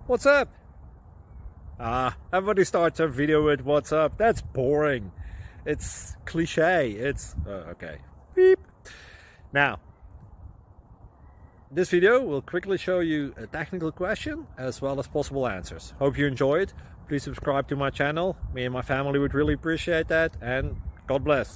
What's up? Everybody starts a video with what's up. That's boring. It's cliche. It's okay. Beep. Now, this video will quickly show you a technical question as well as possible answers. Hope you enjoy it. Please subscribe to my channel. Me and my family would really appreciate that, and God bless.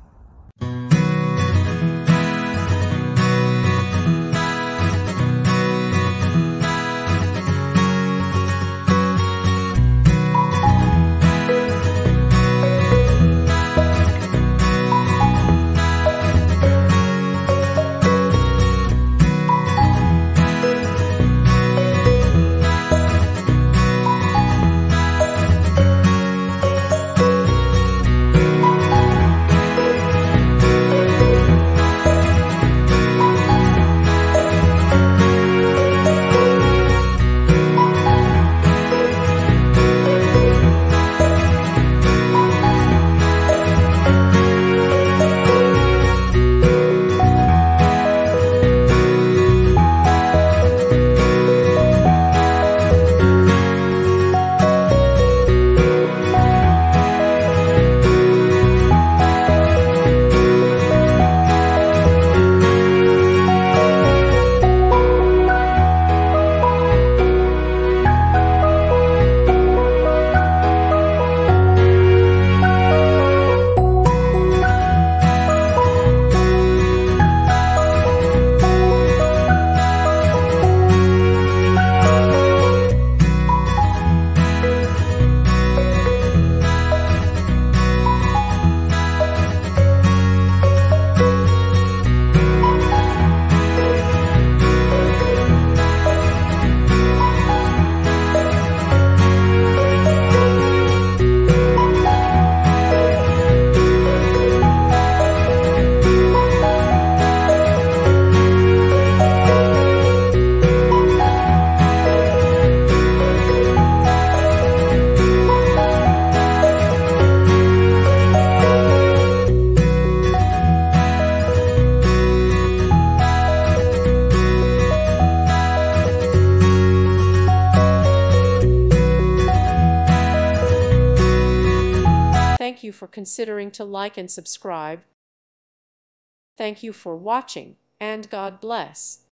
Thank you for considering to like and subscribe. Thank you for watching, and God bless.